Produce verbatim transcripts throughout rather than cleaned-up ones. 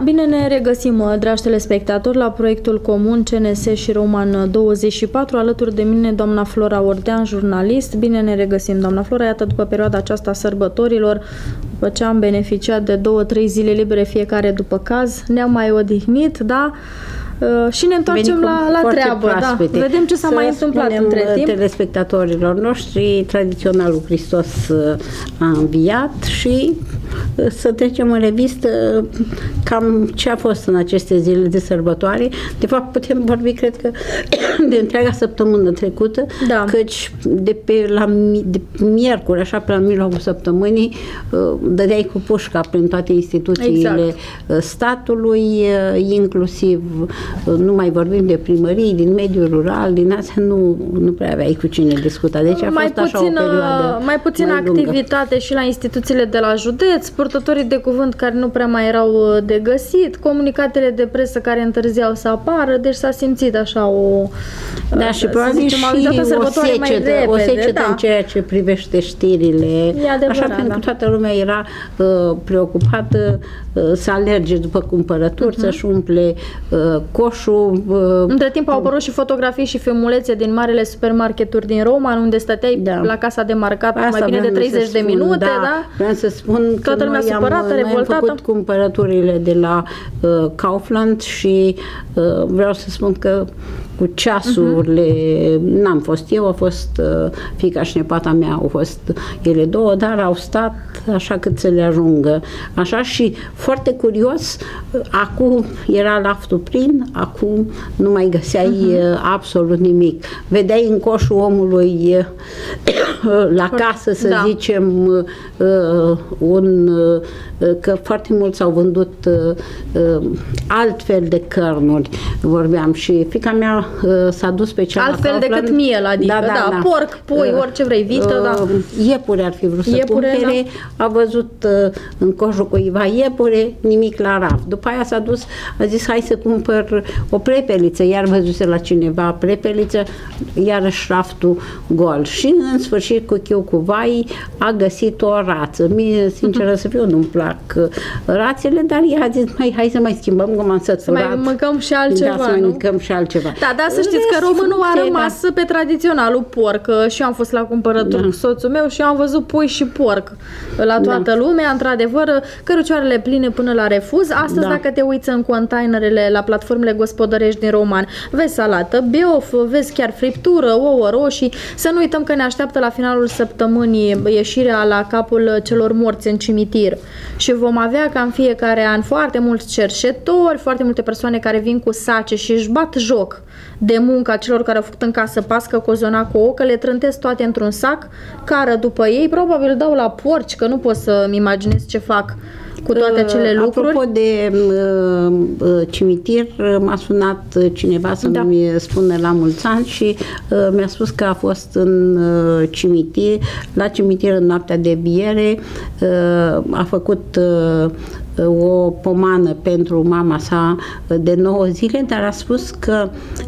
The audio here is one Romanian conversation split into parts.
Bine ne regăsim, dragi telespectatori, la proiectul comun C N S și Roman douăzeci și patru. Alături de mine doamna Flora Ordean, jurnalist. Bine ne regăsim, doamna Flora. Iată, după perioada aceasta a sărbătorilor, după ce am beneficiat de două, trei zile libere fiecare după caz, ne-am mai odihnit, da? Și ne întoarcem la, la treabă. Da. Vedem ce s-a mai întâmplat între timp. Telespectatorilor noștri, tradiționalul Hristos a înviat și să trecem în revistă cam ce a fost în aceste zile de sărbătoare. De fapt, putem vorbi, cred că, de întreaga săptămână trecută, da. Căci de pe la de miercuri, așa pe la mijlocul săptămânii, dădeai cu pușca prin toate instituțiile exact. statului, inclusiv, nu mai vorbim de primării, din mediul rural, din astea nu, nu prea aveai cu cine discuta. Deci a mai fost puțin, așa o perioadă mai puțină activitate și la instituțiile de la județ, purtătorii de cuvânt care nu prea mai erau de găsit, comunicatele de presă care întârziau să apară, deci s-a simțit așa o... Da, și probabil și o secetă, o secetă da. în ceea ce privește știrile, așa pentru că da. toată lumea era uh, preocupată uh, să alerge după cumpărături, uh-huh. să-și umple uh, coșul. Uh, Între timp au apărut și fotografii și filmulețe din marele supermarketuri din Roman, unde stăteai da. la casa de marcat Asta mai bine de treizeci de minute, da? da? Vreau să spun Toată că lumea noi supărată, am, revoltată. am făcut cumpărăturile de la uh, Kaufland și uh, vreau să spun că cu ceasurile, uh-huh. n-am fost eu, a fost uh, fiica și nepata mea, au fost ele două, dar au stat așa cât să le ajungă. Așa și foarte curios, uh, acum era laftul plin, acum nu mai găseai uh-huh. uh, absolut nimic. Vedeai în coșul omului uh, la casă, să da. zicem, uh, un, uh, că foarte mulți au vândut uh, uh, altfel de cărnuri, vorbeam, și fiica mea s-a dus pe cea altfel decât miel, adică, da, da, da, da. porc, pui, uh, orice vrei, vită, uh, da. Iepure ar fi vrut să iepure, cumpere, da. a văzut uh, în coșul cuiva iepure, nimic la raf. După aia s-a dus, a zis, hai să cumpăr o prepeliță, iar văzuse la cineva prepeliță, iarăși raftul gol. Și în sfârșit, cu chiu cu vai, a găsit o rață. Mie, sinceră să fiu, nu-mi plac rațele, dar ea a zis, mai, hai să mai schimbăm, că m-am săturat. Să mai mâncăm și altceva, da, să mai mâncăm și altceva. Da, da, să știți că românul a rămas da. pe tradiționalul porc. Și eu am fost la cumpărături da. cu soțul meu și eu am văzut pui și porc la toată da. lumea, într-adevăr, cărucioarele pline până la refuz. Astăzi, da. dacă te uiți în containerele la platformele gospodărești din Roman, vezi salată, biof, vezi chiar friptură, ouă roșii. Să nu uităm că ne așteaptă la finalul săptămânii ieșirea la capul celor morți în cimitir. Și vom avea ca în fiecare an foarte mulți cerșetori, foarte multe persoane care vin cu sace și își bat joc de munca celor care au făcut în casă pască, cozonac cu ouă, că le trântesc toate într-un sac, cară după ei, probabil dau la porci, că nu pot să-mi imaginez ce fac cu toate acele lucruri. Apropo de uh, cimitir, m-a sunat cineva să-mi da. spună la mulți ani și uh, mi-a spus că a fost în uh, cimitir, la cimitir în noaptea de biere, uh, a făcut uh, o pomană pentru mama sa de nouă zile, dar a spus că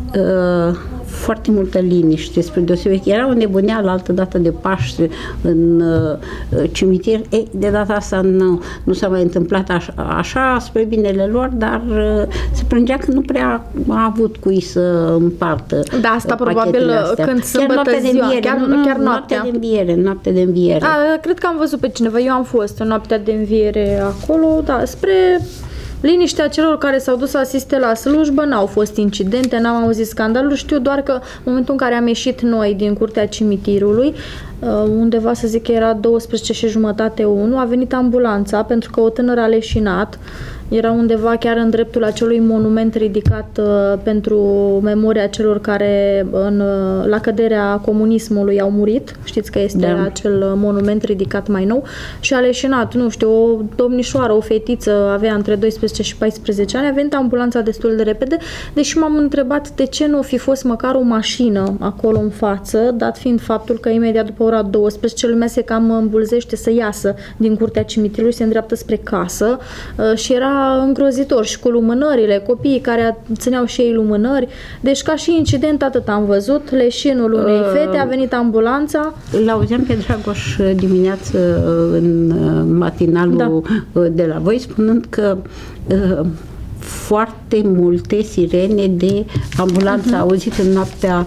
uh, foarte multă liniște, spre deosebire. Era o nebuneală altă dată de Paște în uh, cimitir. Ei, de data asta nu, nu s-a mai întâmplat așa, așa spre binele lor, dar uh, se plângea că nu prea a avut cui să împartă. Da, asta probabil când sâmbătă ziua, înviere, chiar, nu, chiar noaptea. Noaptea de înviere, noaptea de înviere. A, cred că am văzut pe cineva, eu am fost în noaptea de înviere acolo, da, spre liniștea celor care s-au dus să asiste la slujbă, n-au fost incidente, n-am auzit scandaluri, știu doar că în momentul în care am ieșit noi din curtea cimitirului, undeva să zic că era douăsprezece și jumătate unu, a venit ambulanța pentru că o tânără a leșinat. Era undeva chiar în dreptul acelui monument ridicat uh, pentru memoria celor care în, uh, la căderea comunismului au murit. Știți că este da. acel monument ridicat mai nou. Și a leșinat, nu știu, o domnișoară, o fetiță, avea între doisprezece și paisprezece ani, a venit ambulanța destul de repede, deși m-am întrebat de ce nu fi fost măcar o mașină acolo în față, dat fiind faptul că imediat după ora douăsprezece lumea se cam îmbulzește să iasă din curtea cimitirului, se îndreaptă spre casă uh, și era era îngrozitor și cu lumânările, copiii care țineau și ei lumânări. Deci ca și incident atât am văzut, leșinul unei fete, a venit ambulanța. L-auzeam pe Dragoș dimineață în matinalul da. de la voi, spunând că uh, foarte multe sirene de ambulanță uh-huh. auzit în noaptea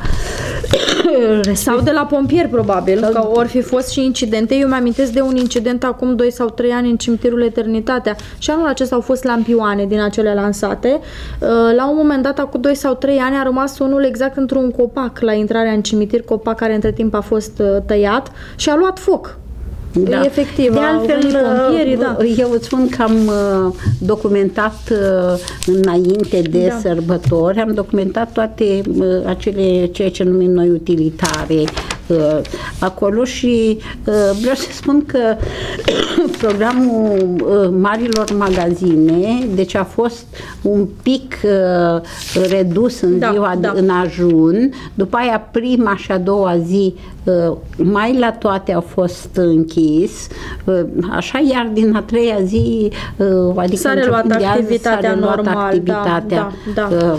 sau de la pompieri, probabil, sau... că ori fi fost și incidente. Eu mi-amintesc de un incident acum doi sau trei ani în cimitirul Eternitatea și anul acesta au fost lampioane din acele lansate. La un moment dat, acum doi sau trei ani, a rămas unul exact într-un copac la intrarea în cimitir, copac care între timp a fost tăiat și a luat foc. Da. Efectiv, de altfel, pompierii, da. eu îți spun că am documentat înainte de da. sărbători, am documentat toate acele, ceea ce numim noi utilitare acolo și vreau să spun că programul marilor magazine, deci a fost un pic redus în da, ziua da. în ajun, după aia prima și a doua zi mai la toate au fost închis, așa, iar din a treia zi, adică s-a reluat activitatea normală, activitatea, da, da, da.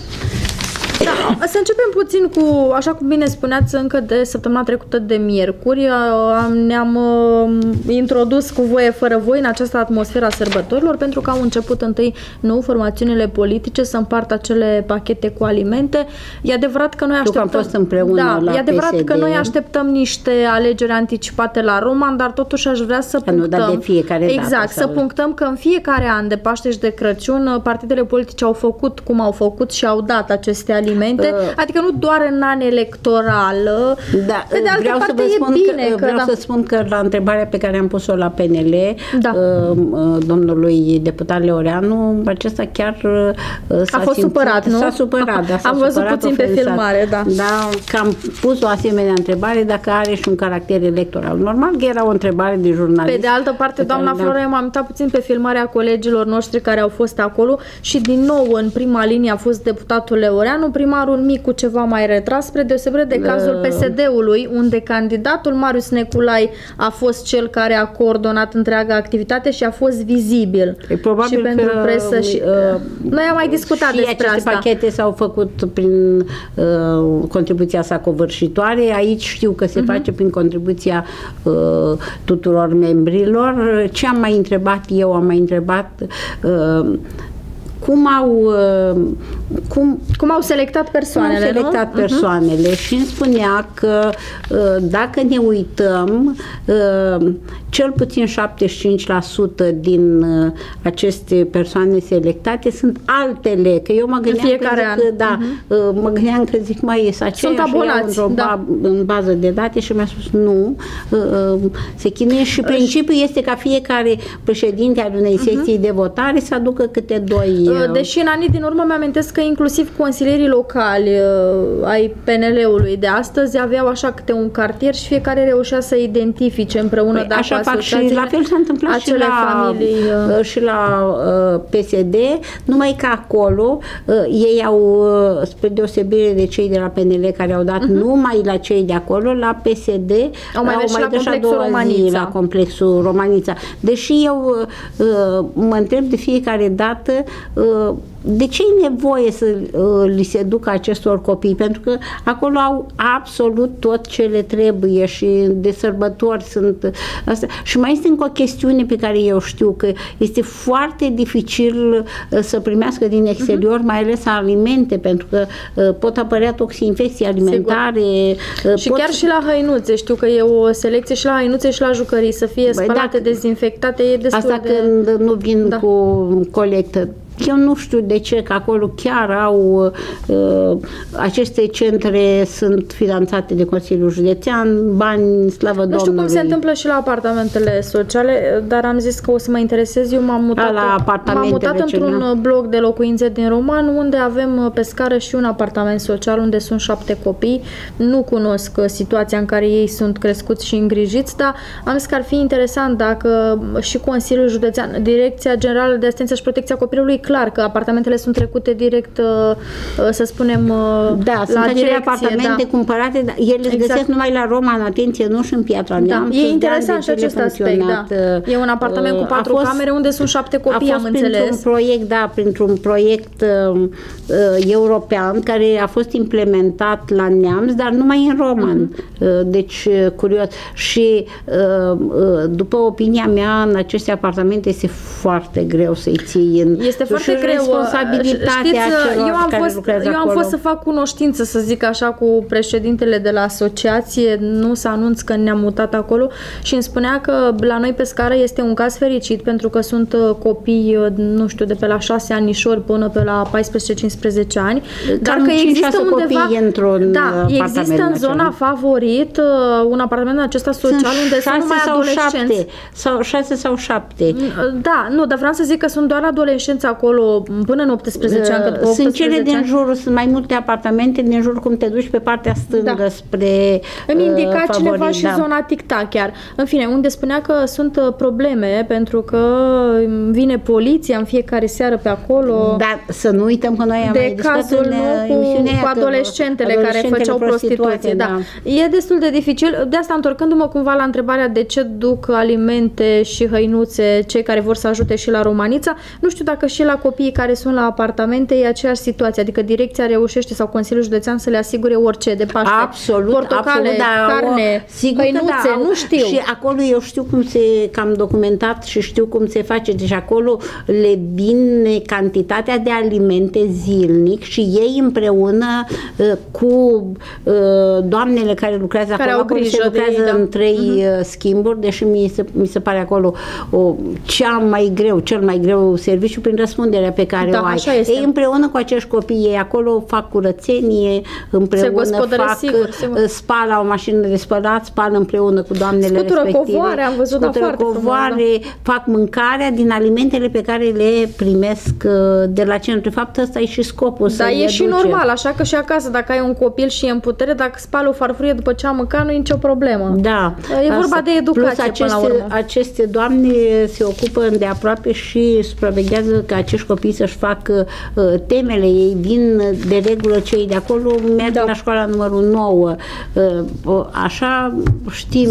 Da, să începem puțin cu, așa cum bine spuneați, încă de săptămâna trecută de miercuri, ne-am introdus cu voie fără voi în această atmosferă a sărbătorilor, pentru că au început întâi nou formațiunile politice să împartă acele pachete cu alimente. E adevărat că noi așteptăm... am fost împreună da, la e adevărat P S D. că noi așteptăm niște alegeri anticipate la Roman, dar totuși aș vrea să punctăm... Nu, dar de fiecare exact, dată, să punctăm că în fiecare an de Paște și de Crăciun, partidele politice au făcut cum au făcut și au dat aceste alimente. Uh, adică nu doar în an electoral. Da, pe de altă vreau parte să vă spun e bine. Că, că, vreau da. să spun că la întrebarea pe care am pus-o la P N L, da. uh, domnului deputat Leoreanu, acesta chiar uh, s-a a fost simțit, supărat, nu? S-a supărat, da, s-a am văzut supărat puțin pe filmare, da. Da, că am pus o asemenea întrebare dacă are și un caracter electoral. Normal că era o întrebare de jurnalist. Pe de altă parte, doamna Flora, eu m-am uitat puțin pe filmarea colegilor noștri care au fost acolo și din nou în prima linie a fost deputatul Leoreanu, primarul Micu ceva mai retras, spre deosebire de cazul P S D-ului, unde candidatul Marius Neculai a fost cel care a coordonat întreaga activitate și a fost vizibil. E probabil și pentru că, presă și... Uh, noi am mai discutat și despre aceste asta. pachete s-au făcut prin uh, contribuția sa covârșitoare. Aici știu că se uh-huh. face prin contribuția uh, tuturor membrilor. Ce am mai întrebat eu? Am mai întrebat uh, cum au cum, cum au selectat persoanele, cum au selectat nu? persoanele uh-huh. și îmi spunea că dacă ne uităm, cel puțin șaptezeci și cinci la sută din aceste persoane selectate sunt altele, că eu mă gândeam fiecare că, an. zic, da, uh-huh. mă gândeam că zic, mai e aceea, sunt abonați, în, da. în bază de date și mi-a spus nu, se chinuie și principiul este ca fiecare președinte al unei secții uh-huh. de votare să aducă câte doi. Deși în anii din urmă mi-amintesc că inclusiv consilierii locali uh, ai P N L-ului de astăzi aveau așa câte un cartier și fiecare reușea să identifice împreună păi, dacă așa fac și la fel s-a întâmplat și la, familii, uh, și la uh, P S D, numai că acolo uh, ei au, uh, spre deosebire de cei de la P N L care au dat uh-huh. numai la cei de acolo, la P S D au mai, au mai dus la complexul Romanița. la complexul Romanița. Deși eu uh, mă întreb de fiecare dată de ce e nevoie să uh, li se ducă acestor copii? Pentru că acolo au absolut tot ce le trebuie și de sărbători sunt astea. Și mai este încă o chestiune pe care eu știu că este foarte dificil uh, să primească din exterior, uh-huh. mai ales alimente, pentru că uh, pot apărea toxinfecții alimentare. Uh, și pot... chiar și la hăinuțe. Știu că e o selecție și la hăinuțe și la jucării. Să fie spălate, Băi, dacă, dezinfectate, e destul asta de... când nu vin da. cu colectă. Eu nu știu de ce, că acolo chiar au uh, aceste centre sunt finanțate de Consiliul Județean, bani, slavă Domnului. Nu știu cum se întâmplă și la apartamentele sociale, dar am zis că o să mă interesez. Eu m-am mutat, m-am mutat într-un bloc de locuințe din Roman, unde avem pe scară și un apartament social unde sunt șapte copii. Nu cunosc situația în care ei sunt crescuți și îngrijiți, dar am zis că ar fi interesant dacă și Consiliul Județean, Direcția Generală de Asistență și Protecția Copilului, clar că apartamentele sunt trecute direct, să spunem, da, la sunt acele direcție, apartamente da. cumpărate, dar ele le Exact. găsesc numai la Roma, în atenție, nu și în Piatra Neamț. Da. E interesant și acest aspect, da. E un apartament cu patru fost, camere unde sunt șapte copii, am înțeles. A fost printr-un proiect, da, printr-un proiect uh, uh, european care a fost implementat la Neamț, dar numai în roman. Uh-huh. Uh, deci, uh, curios. Și uh, uh, după opinia mea, în aceste apartamente este foarte greu să-i ții în... Este foarte greu. Responsabilitatea Știți, celor eu am care fost, lucrează eu am acolo. fost să fac cunoștință, să zic așa, cu președintele de la asociație, nu să anunț că ne-am mutat acolo și îmi spunea că la noi pe scară este un caz fericit pentru că sunt copii, nu știu, de pe la șase anișori până pe la paisprezece cincisprezece ani, dar că există undeva, da, există în zona favorit un apartament acesta social sunt unde sunt numai adolescenți. Șapte, sau șase sau șapte. Da, nu, dar vreau să zic că sunt doar adolescenți acolo până în optsprezece ani, cât sunt cele din jur, sunt mai multe apartamente din jur, cum te duci pe partea stângă, da, spre îmi indica uh, cineva favorit, și da. zona tic-tac chiar. În fine, unde spunea că sunt probleme pentru că vine poliția în fiecare seară pe acolo. Dar să nu uităm că noi am de cazul nu, cu, cu adolescentele care făceau prostituție. Da. Da. E destul de dificil. De asta, întorcându-mă cumva la întrebarea de ce duc alimente și hăinuțe cei care vor să ajute și la Romanița, nu știu dacă și la copiii care sunt la apartamente e aceeași situație, adică direcția reușește sau Consiliul Județean să le asigure orice de Paște. Absolut, portocale, absolut, da, carne, sigur hăinuțe, da, nu știu. Și acolo eu știu cum se, că am documentat și știu cum se face, deci acolo le vine cantitatea de alimente zilnic și ei împreună uh, cu uh, doamnele care lucrează care acolo, acolo se lucrează de ei, în da. trei uh-huh. schimburi, deși mi se, mi se pare acolo o, cea mai greu, cel mai greu serviciu prin răspunderea pe care da, o ai. Este. Ei împreună cu acești copii, ei acolo fac curățenie, împreună fac, sigur, sigur. spală o mașină de spălat, spală împreună cu doamnele scutură respective. Covoare, am văzut, da, foarte covoare, frumos, da. Fac mâncarea din alimentele pe care le primesc de la centru. De fapt, ăsta e și scopul. Da, e și duce. Normal, așa că și acasă, dacă ai un copil și e în putere, dacă spală o farfurie după ce a mâncat, nu e nicio problemă. Da. E vorba asta. De educație. Plus aceste, până la urmă. aceste doamne se ocupă îndeaproape și supraveghează ca acești copii să-și facă uh, temele. Ei vin de regulă, cei de acolo merg da. La școala numărul nouă. Uh, așa știm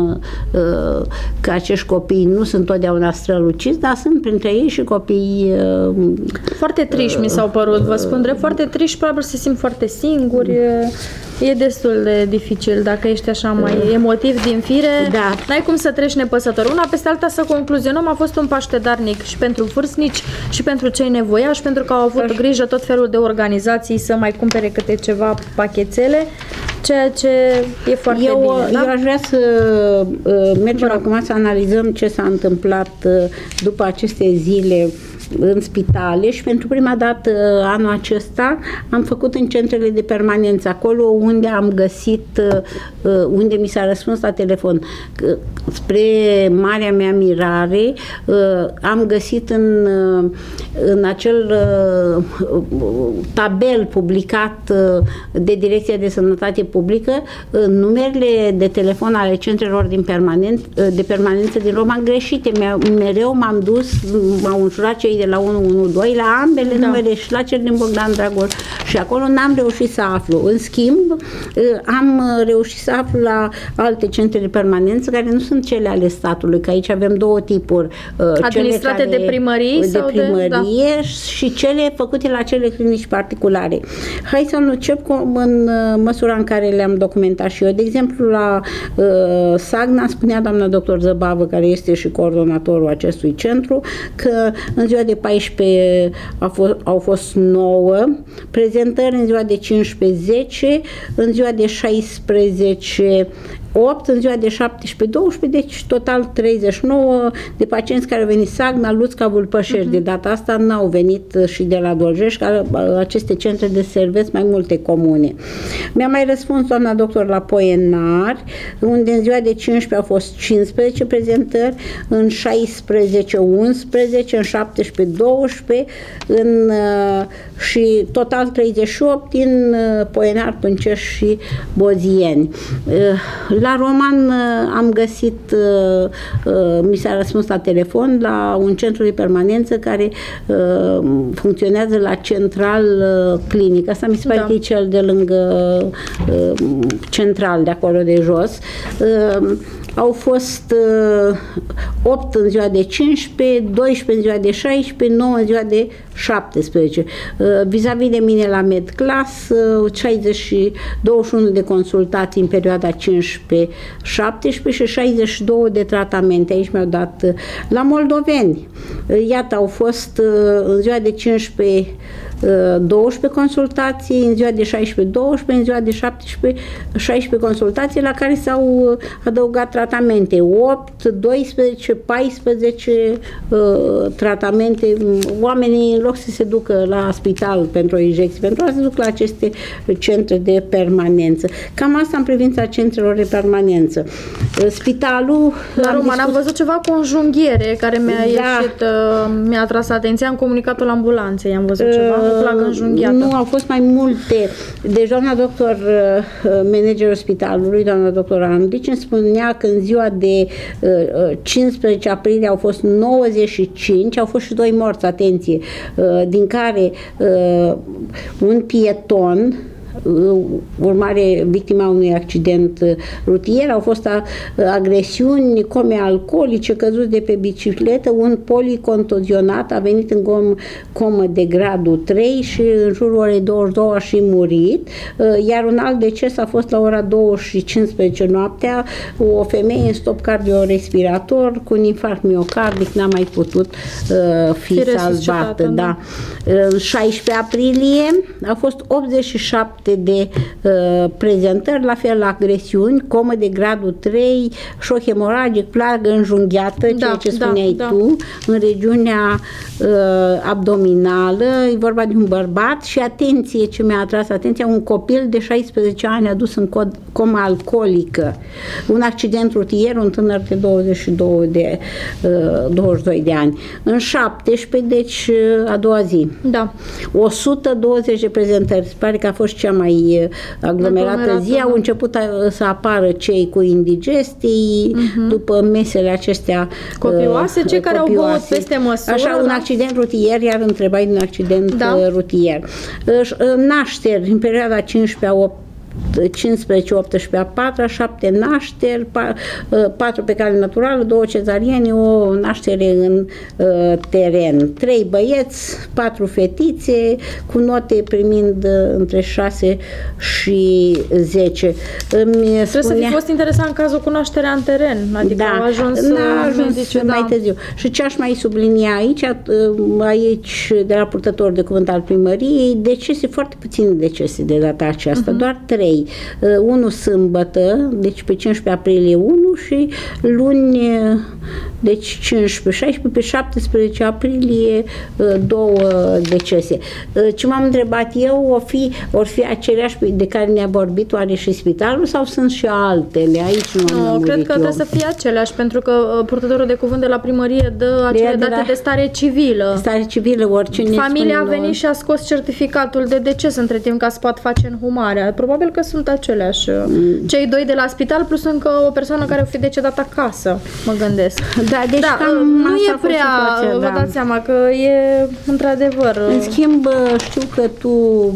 uh, că acești copii nu sunt totdeauna străluciți, dar sunt printre ei și copii uh, foarte triști, uh, mi s-au părut, vă spun drept, foarte triști, probabil se simt foarte singuri. Uh, E destul de dificil dacă ești așa mai emotiv din fire. Da. N-ai cum să treci nepăsător. Una peste alta, să concluzionăm, a fost un Paște darnic și pentru vârstnici și pentru cei nevoiași, pentru că au avut Așa. grijă tot felul de organizații să mai cumpere câte ceva pachetele, ceea ce e foarte eu, bine. Da? Eu aș vrea să uh, mergem Bă. acum să analizăm ce s-a întâmplat uh, după aceste zile în spitale și pentru prima dată anul acesta am făcut în centrele de permanență, acolo unde am găsit, unde mi s-a răspuns la telefon. Spre marea mea mirare, am găsit în, în acel tabel publicat de Direcția de Sănătate Publică numerele de telefon ale centrelor din permanent, de permanență din Roma greșite. Mereu m-am dus, m-au înjurat cei de la unu unu doi la ambele da. numere, și la cel din Bogdan Dragoș, și acolo n-am reușit să aflu. În schimb, am reușit să aflu la alte centre de permanență care nu sunt cele ale statului, că aici avem două tipuri. Administrate cele care, de primărie de sau primărie de, da. și cele făcute la cele clinici particulare. Hai să încep cu, în măsura în care le-am documentat și eu. De exemplu, la uh, Sagna, spunea doamna doctor Zăbavă, care este și coordonatorul acestui centru, că în ziua de paisprezece a fost, au fost nouă prezentări, în ziua de cincisprezece zece, în ziua de șaisprezece opt, în ziua de șaptesprezece douăsprezece, deci total treizeci și nouă de pacienți care au venit Sagna, Luțca, Vulpășești. Uh-huh. De data asta n-au venit și de la Doljești, că aceste centre deservesc mai multe comune. Mi-a mai răspuns doamna doctor la Poenari, unde în ziua de cincisprezece au fost cincisprezece prezentări, în șaisprezece unsprezece, în șaptesprezece douăsprezece, în, și total treizeci și opt în Poenari, Pâncești și Bozieni. La Roman am găsit, mi s-a răspuns la telefon la un centru de permanență care funcționează la Central Clinic. Asta mi se pare da. că e cel de lângă Central, de acolo de jos. Au fost opt în ziua de cincisprezece, doisprezece în ziua de șaisprezece, nouă în ziua de șaptesprezece. Vis-a-vis de mine la MedClass, șaizeci și douăzeci și unu de consultații în perioada cincisprezece șaptesprezece și șaizeci și două de tratamente. Aici mi-au dat la moldoveni. Iată, au fost în ziua de cincisprezece douăsprezece consultații, în ziua de șaisprezece douăsprezece, în ziua de șaptesprezece șaisprezece consultații, la care s-au adăugat tratamente, opt, doisprezece, paisprezece uh, tratamente. Oamenii, în loc să se ducă la spital pentru o injecție, pentru a se duc la aceste centre de permanență. Cam asta în privința centrelor de permanență. Spitalul... La Roman, am văzut ceva cu o înjunghiere care mi-a da. ieșit, uh, mi-a atras atenția, am comunicatul ambulanței, am văzut ceva. Uh, Nu, au fost mai multe. Deci doamna doctor, managerul spitalului, doamna doctor Andrici, îmi spunea că în ziua de cincisprezece aprilie au fost nouăzeci și cinci, au fost și doi morți, atenție, din care un pieton, urmare victima unui accident rutier, au fost agresiuni, come alcoolice, căzuți de pe bicicletă, un policontuzionat a venit în com, comă de gradul trei și în jurul orei douăzeci și două a și murit, iar un alt deces a fost la ora două și cincisprezece noaptea, o femeie în stop cardiorespirator cu un infarct miocardic, n-a mai putut uh, fi, fi salvată. Da. În șaisprezece aprilie au fost optzeci și șapte de uh, prezentări, la fel agresiuni, comă de gradul trei, șoc hemoragic, plagă înjunghiată, da, ceea ce spuneai da, tu, da. în regiunea uh, abdominală, e vorba de un bărbat și atenție, ce mi-a atras atenția, un copil de șaisprezece ani adus în comă alcoolică, un accident rutier, un tânăr de douăzeci și doi de, uh, douăzeci și doi de ani. În șaptesprezece, deci a doua zi, da. o sută douăzeci de prezentări, se pare că a fost cea mai aglomerată, aglomerată zi, da. Au început să apară cei cu indigestii, uh-huh. după mesele acestea copioase, uh, cei care copioase. Au băut peste măsură. Așa, un da. accident rutier, iar întrebai de un accident da. rutier. Nașteri, în perioada cincisprezece cincisprezece optsprezece a patra, șapte nașteri, patru pe cale naturală, două cezariene, o naștere în uh, teren, trei băieți, patru fetițe, cu note primind uh, între șase și zece. Trebuie spunea... să fi fost interesant cazul cu nașterea în teren, adică da, au ajuns, n-a ajuns zice, mai da. târziu. Și ce aș mai sublinia aici, aici de la purtător de cuvânt al primăriei, decese, foarte puține decese de data aceasta, uh-huh. doar trei. Uh, unul sâmbătă, deci pe cincisprezece aprilie unu și luni, deci cincisprezece șaisprezece, pe șaptesprezece aprilie uh, două decese. Uh, ce m-am întrebat eu, o fi, or fi aceleași de care ne-a vorbit oare și spitalul sau sunt și altele? Aici nu am no, cred că eu. trebuie să fie aceleași, pentru că uh, purtătorul de cuvânt de la primărie dă acele de date la, de stare civilă. Stare civilă, oricine. Familia a venit și a scos certificatul de deces între timp ca să poată face înhumarea. Probabil că sunt aceleași. Mm. Cei doi de la spital plus încă o persoană care o fi decedat acasă, mă gândesc. Da, deci da, cam nu e prea, situația, vă da. dați seama că e într-adevăr. În schimb, știu că tu,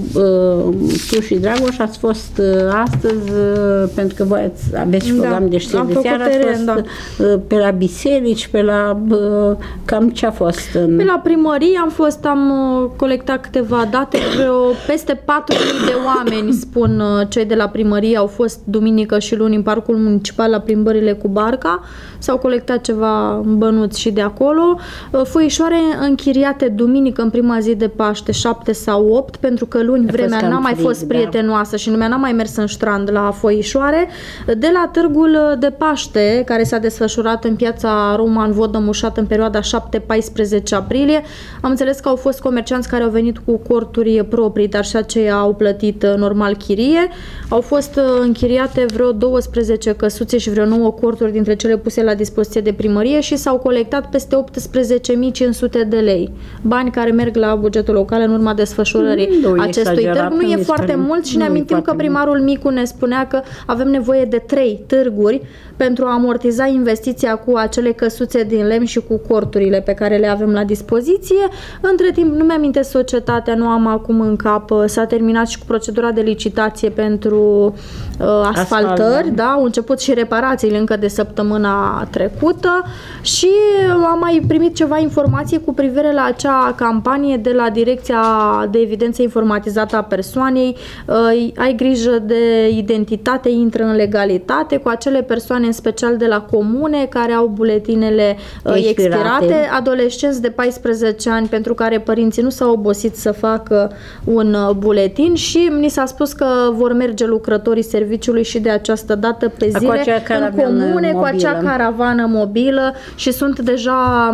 tu și Dragoș ați fost astăzi, pentru că voi aveți și program da, de știri de seară, ați fost da. pe la biserici, pe la cam ce a fost? În... Pe la primărie am fost, am colectat câteva date, vreo peste patru mii de oameni, spun cei de la primărie, au fost duminică și luni în parcul municipal la plimbările cu barca, s-au colectat ceva bănuți și de acolo. Foișoare închiriate duminică în prima zi de Paște, șapte sau opt, pentru că luni vremea n-a mai fost frig, prietenoasă da. și lumea n-a mai mers în strand la foișoare. De la târgul de Paște, care s-a desfășurat în piața Roman Vodă Mușat în perioada șapte paisprezece aprilie, am înțeles că au fost comercianți care au venit cu corturi proprii, dar și aceia au plătit normal chirie. Au fost închiriate vreo douăsprezece căsuțe și vreo nouă corturi dintre cele puse la dispoziție de primărie, primărie și s-au colectat peste optsprezece mii cinci sute de lei. Bani care merg la bugetul local în urma desfășurării nu acestui târg. Nu e foarte mult și ne amintim că primarul Micu ne spunea că avem nevoie de trei târguri pentru a amortiza investiția cu acele căsuțe din lemn și cu corturile pe care le avem la dispoziție. Între timp, nu mi-amintesc societatea, nu am acum în cap, s-a terminat și cu procedura de licitație pentru uh, asfaltări, Asfalt, da. da, au început și reparațiile încă de săptămâna trecută și am mai primit ceva informații cu privire la acea campanie de la Direcția de Evidență Informatizată a Persoanei, uh, ai grijă de identitate, intră în legalitate, cu acele persoane în special de la comune care au buletinele uh, expirate. expirate, adolescenți de paisprezece ani pentru care părinții nu s-au obosit să facă un uh, buletin și mi s-a spus că vor merge lucrătorii serviciului și de această dată pe zile în comune mobilă. Cu acea caravană mobilă și sunt deja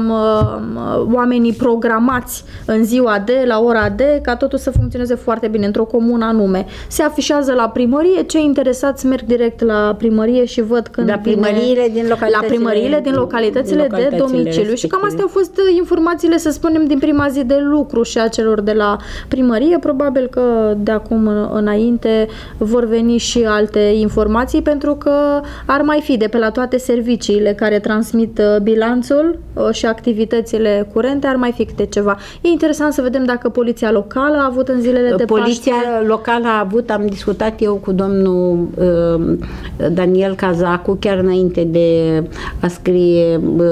uh, oamenii programați în ziua de, la ora de, ca totul să funcționeze foarte bine într-o comună anume. Se afișează la primărie, cei interesați merg direct la primărie și văd când la primăriile din localitățile, la primăriile din localitățile, localitățile de domiciliu. Respective. Și cam astea au fost informațiile, să spunem, din prima zi de lucru și a celor de la primărie. Probabil că de acum înainte vor veni și alte informații, pentru că ar mai fi de pe la toate serviciile care transmit bilanțul și activitățile curente, ar mai fi câte ceva. E interesant să vedem dacă poliția locală a avut în zilele de Poliția Paște. locală a avut, am discutat eu cu domnul uh, Daniel Cazacu chiar înainte de a scrie uh,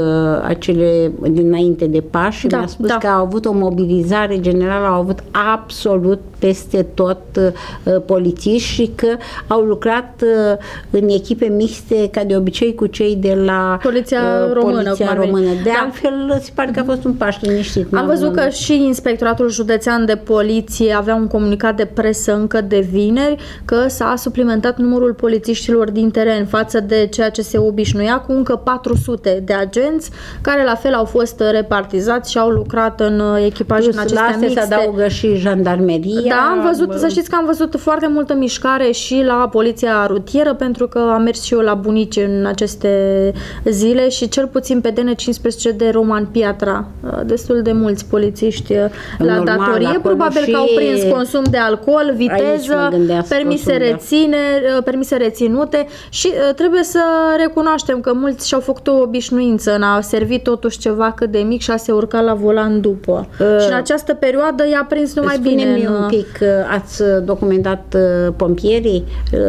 acele dinainte de Paști, da, mi-a spus da. că au avut o mobilizare generală, au avut absolut peste tot uh, polițiști și că au lucrat uh, în echipe mixte, ca de obicei, cu cei de la Poliția uh, Română. Poliția Română. De da. altfel, se pare că a fost un Paște liniștit. Am văzut că și Inspectoratul Județean de Poliție avea un comunicat de presă încă de vineri că s-a suplimentat numărul polițiștilor din teren față de ceea ce se obișnuia, cu încă patru sute de agenți care la fel au fost repartizați și au lucrat în echipaje în acestea mixte. Se adaugă și jandarmeria. Da, am văzut, să știți că am văzut foarte multă mișcare și la poliția rutieră, pentru că am mers și eu la bunici în aceste zile și cel puțin pe D N cincisprezece de Roman Piatra, destul de mulți polițiști la normal, datorie, probabil că au prins consum de alcool, viteză, permise, reține, permise reținute și trebuie să recunoaștem că mulți și-au făcut o obișnuință în a servi totuși ceva cât de mic și a se urca la volan după. Uh, și în această perioadă i-a prins numai bine. Spune-mi în... un pic, ați documentat pompierii?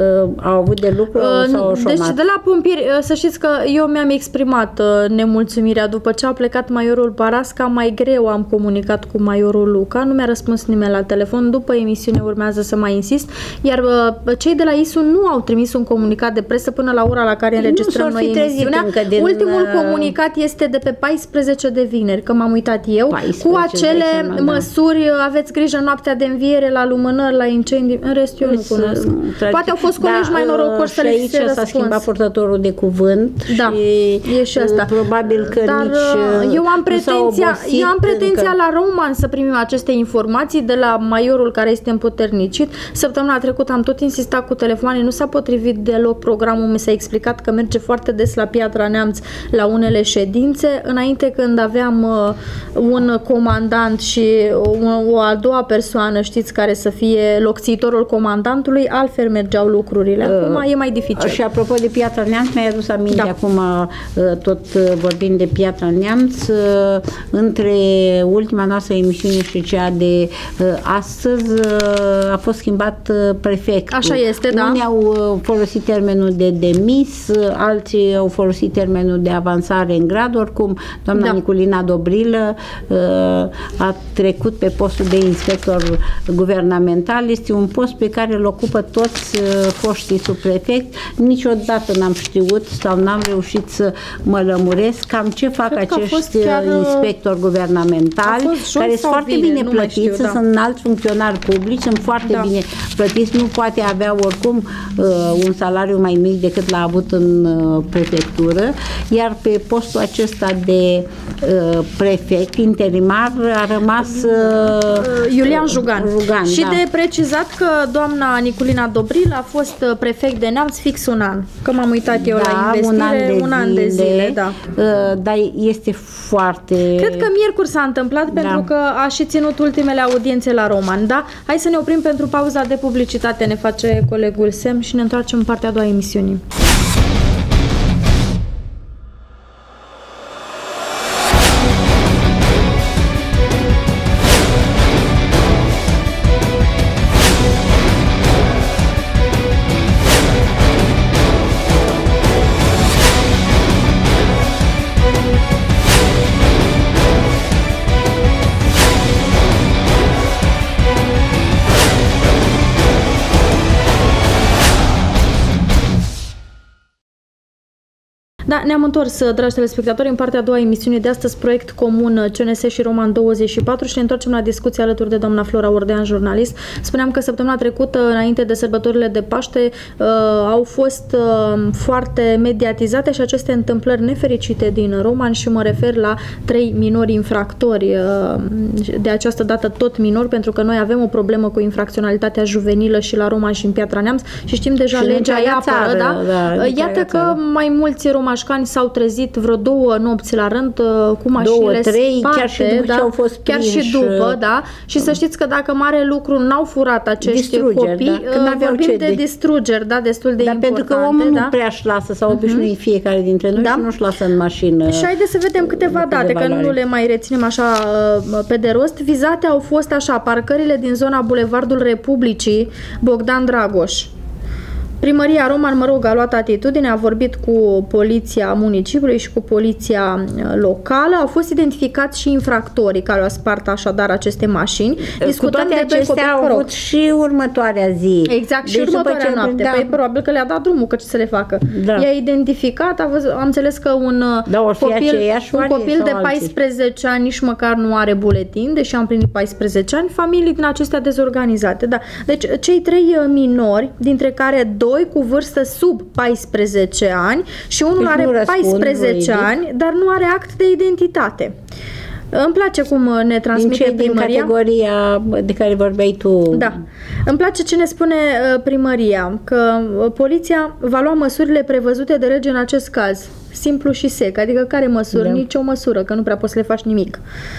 Au avut de lucru uh, sau au șomat? Deci de la pompieri, să știți că eu mi-am exprimat nemulțumirea după ce a plecat majorul Parasca, mai greu am comunicat cu majorul Luca, nu mi-a răspuns nimeni la telefon, după emisiune urmează să mai insist, iar cei de la I S U nu au trimis un comunicat de presă până la ora la care înregistrăm noi emisiunea. Din... Ultimul comunicat este de pe paisprezece de vineri, că m-am uitat eu, cu acele seama, măsuri, da. Aveți grijă noaptea de înviere, la lumânări, la incendii, în rest eu nu cunosc. Poate au fost colegi da, mai norocoși să le fi răspuns. S-a schimbat purtătorul de cuvânt da, și e și asta. Probabil că Dar nici eu am pretenția, eu am pretenția încă... la Roman să primim aceste informații de la majorul care este împuternicit. Săptămâna trecută am tot insistat cu telefoane, nu s-a potrivit deloc programul, mi s-a explicat că merge foarte des la Piatra Neamț la unele ședințe. Înainte, când aveam uh, un comandant și o, o a doua persoană, știți, care să fie locțitorul comandantului, altfel mergeau lucrurile. Acum uh, e mai dificil. Și apropo de Piatra Neamț, mi-ai adus aminte da. acum, uh, tot vorbind de Piatra Neamț, uh, între ultima noastră emisiune și cea de uh, astăzi uh, a fost schimbat uh, prefectul. Așa este, da. Unii au uh, folosit termenul de demis, uh, alții au folosit termenul de avansare în grad, oricum doamna da. Niculina Dobrilă uh, a trecut pe postul de inspector guvernamental. Este un post pe care îl ocupă toți uh, foștii subprefecți. Niciodată n-am știut sau n-am reușit să mă lămuresc cam ce fac Cred acești chiar, inspectori guvernamentali, care sunt foarte bine, bine plătiți, știu, da. sunt înalți funcționari publici, sunt foarte da. bine plătiți, nu poate avea oricum uh, un salariu mai mic decât l-a avut în uh, prefectură, iar pe postul acesta de uh, prefect interimar a rămas uh, Iulian Jugan. Jugan și da. de precizat că doamna Niculina Dobril a fost prefect de Neamț fix un an, că m-am uitat eu da, la investire, un an de, un an zile, de zile da. dar este foarte... Cred că miercuri s-a întâmplat, da, pentru că a și ținut ultimele audiențe la Roman, da? Hai să ne oprim pentru pauza de publicitate, ne face colegul semn și ne întoarcem în partea a doua emisiunii. Da, ne-am întors, dragi telespectatori, în partea a doua emisiune de astăzi, proiect comun C N S și Roman douăzeci și patru, și ne întoarcem la discuție alături de doamna Flora Ordean, jurnalist. Spuneam că săptămâna trecută, înainte de sărbătorile de Paște, uh, au fost uh, foarte mediatizate și aceste întâmplări nefericite din Roman, și mă refer la trei minori infractori, uh, de această dată tot minori, pentru că noi avem o problemă cu infracționalitatea juvenilă și la Roman și în Piatra Neamț și știm deja și legea îi apără, da? Da, iată că țară. Mai mulți romașcani s-au trezit vreo două nopți la rând cu mașinile două, trei, spate, chiar și după, da, ce au fost chiar și după, da. Și să știți că dacă mare lucru n-au furat acești distrugeri, copii, da, vorbim de, de distrugeri, da, destul de dar importante. Pentru că omul da? nu prea își lasă, sau obișnuit uh-huh. fiecare dintre noi, da? Și nu-și lasă în mașină. Și haideți să vedem câteva date, că nu le mai reținem așa pe de rost. Vizate au fost așa: parcările din zona Bulevardul Republicii Bogdan Dragoș. Primăria Roman, mă rog, a luat atitudine, a vorbit cu poliția municipiului și cu poliția locală. Au fost identificați și infractorii care au spart așadar aceste mașini. Discutăm de acestea au avut și următoarea zi. Exact, și deci următoarea ce, noapte. Da. Păi probabil că le-a dat drumul, că ce să le facă. Da. I-a identificat, a văzut, am înțeles că un da, copil, un copil de paisprezece ani nici măcar nu are buletin, deși am plinit paisprezece ani, familii din acestea dezorganizate. Da. Deci cei trei minori, dintre care doi cu vârstă sub paisprezece ani și unul deci are paisprezece ani, dar nu are act de identitate. Îmi place cum ne transmite din primăria. Din categoria de care vorbeai tu. Da. Îmi place ce ne spune primăria, că poliția va lua măsurile prevăzute de lege în acest caz. Simplu și sec. Adică care măsuri? Da. Nici o măsură, că nu prea poți să le faci nimic.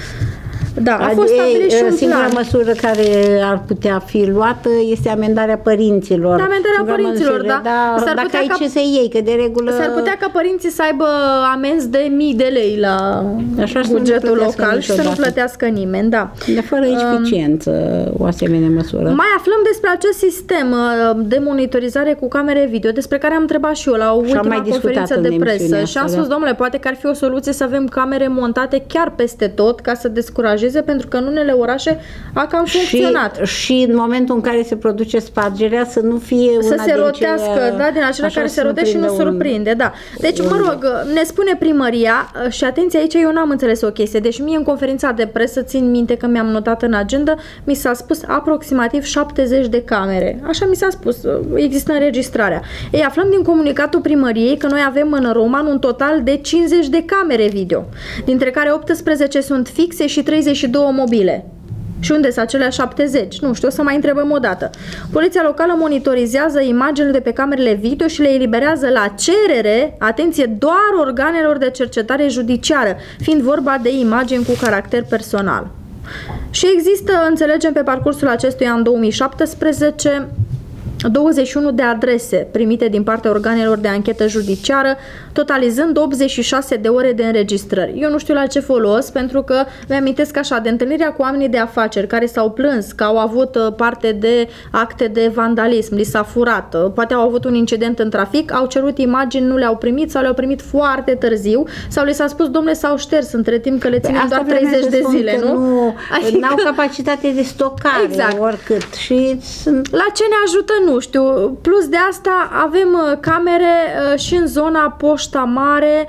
Da, a fost stabilit și un singura plan. măsură care ar putea fi luată este amendarea părinților. Da, amendarea singura părinților, măsură, da. da dacă ai ca, ce să iei, că de regulă... S-ar putea ca părinții să aibă amenzi de mii de lei la Așa bugetul local și să nu plătească nimeni, da. De fără eficiență o asemenea măsură. Mai aflăm despre acest sistem de monitorizare cu camere video, despre care am întrebat și eu la ultima conferință de presă. Asta, și am spus, da. domnule, poate că ar fi o soluție să avem camere montate chiar peste tot, ca să descurajeze, pentru că în unele orașe a cam funcționat. Și, și în momentul în care se produce spargerea să nu fie una să se rotească, cele, da, din acela care se rotește și nu surprinde, da. Deci, un... mă rog, ne spune primăria, și atenție aici, eu n-am înțeles o chestie. Deci mie în conferința de presă, țin minte că mi-am notat în agenda, mi s-a spus aproximativ șaptezeci de camere. Așa mi s-a spus, există înregistrarea. Ei, aflăm din comunicatul primăriei că noi avem în Roman un total de cincizeci de camere video, dintre care optsprezece sunt fixe și treizeci și două mobile. Și unde sunt acelea șaptezeci? Nu știu, o să mai întrebăm o dată. Poliția locală monitorizează imaginile de pe camerele video și le eliberează la cerere, atenție, doar organelor de cercetare judiciară, fiind vorba de imagini cu caracter personal. Și există, înțelegem, pe parcursul acestui an două mii șaptesprezece, douăzeci și unu de adrese primite din partea organelor de anchetă judiciară, totalizând optzeci și șase de ore de înregistrări. Eu nu știu la ce folos, pentru că mi-amintesc așa de întâlnirea cu oamenii de afaceri care s-au plâns că au avut parte de acte de vandalism, li s-a furat, poate au avut un incident în trafic, au cerut imagini, nu le-au primit sau le-au primit foarte târziu sau li s-a spus, domnule, s-au șters între timp că le ținem doar treizeci de zile, nu? Nu adică... au capacitate de stocare, exact. Oricât. Și sunt... La ce ne ajută? Nu știu. Plus de asta avem camere și în zona Poșta Mare,